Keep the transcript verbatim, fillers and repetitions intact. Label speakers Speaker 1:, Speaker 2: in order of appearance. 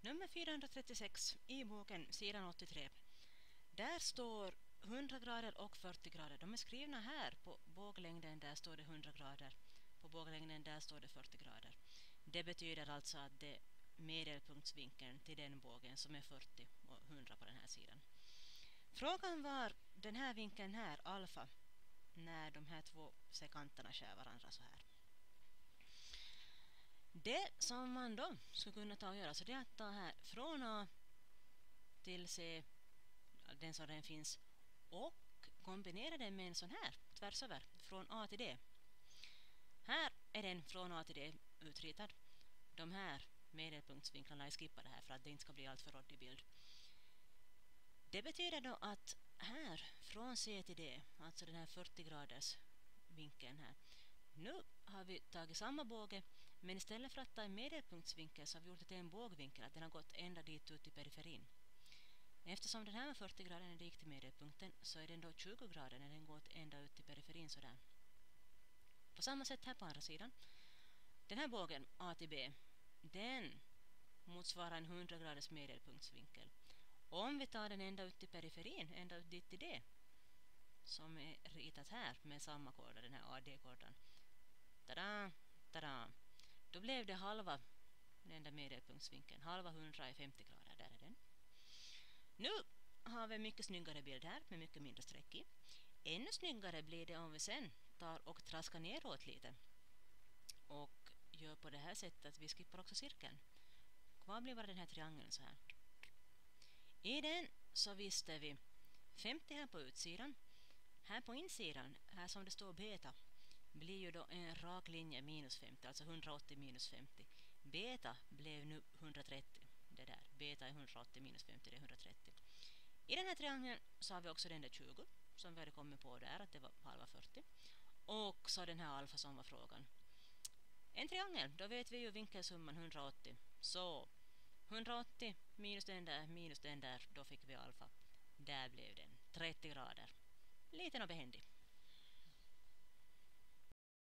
Speaker 1: Nummer fyrahundratrettiosex i boken, sidan åttiotre. Där står hundra grader och fyrtio grader. De är skrivna här på båglängden, där står det hundra grader. På båglängden där står det fyrtio grader. Det betyder alltså att det är medelpunktsvinkeln till den bågen som är fyrtio och hundra på den här sidan. Frågan var den här vinkeln här, alfa, när de här två sekanterna skär varandra så här. Det som man då skulle kunna ta och göra, så det är att ta här från A till C, den som den finns, och kombinera den med en sån här tvärs över från A till D. Här är den från A till D utritad. De här medelpunktsvinklarna är skippade här för att det inte ska bli allt för rådd i bild. Det betyder då att här från C till D, alltså den här fyrtio graders vinkeln här. Nu har vi tagit samma båge, men istället för att ta en medelpunktsvinkel så har vi gjort det till en bågvinkel, att den har gått ända dit ut i periferin. Eftersom den här var fyrtio grader när det gick till medelpunkten, så är den då tjugo grader när den går ända ut till periferin sådär. På samma sätt här på andra sidan. Den här bågen A till B, den motsvarar en hundra graders medelpunktsvinkel. Om vi tar den ända ut till periferin, ända ut dit till D, som är ritat här med samma korda, den här A D-kordan. Tada, tada. Då blev det halva den enda medelpunktsvinkeln. Halva hundra är femtio grader, där är den. Nu har vi en mycket snyggare bild här med mycket mindre streck i. Ännu snyggare blir det om vi sen tar och traskar neråt lite. Och gör på det här sättet att vi skippar också cirkeln. Kvar blir bara den här triangeln så här. I den så visste vi femtio här på utsidan. Här på insidan, här som det står beta, blir ju då en rak linje minus femtio, alltså hundraåttio minus femtio. Beta blev nu hundratrettio. Det där, beta är hundraåttio minus femtio, det är hundratrettio. I den här triangeln så har vi också den där tjugo som vi hade kommit på där, att det var halva fyrtio. Och så den här alfa som var frågan. En triangel, då vet vi ju vinkelsumman hundraåttio. Så hundraåttio minus den där, minus den där, då fick vi alfa. Där blev den trettio grader. Liten och behändig.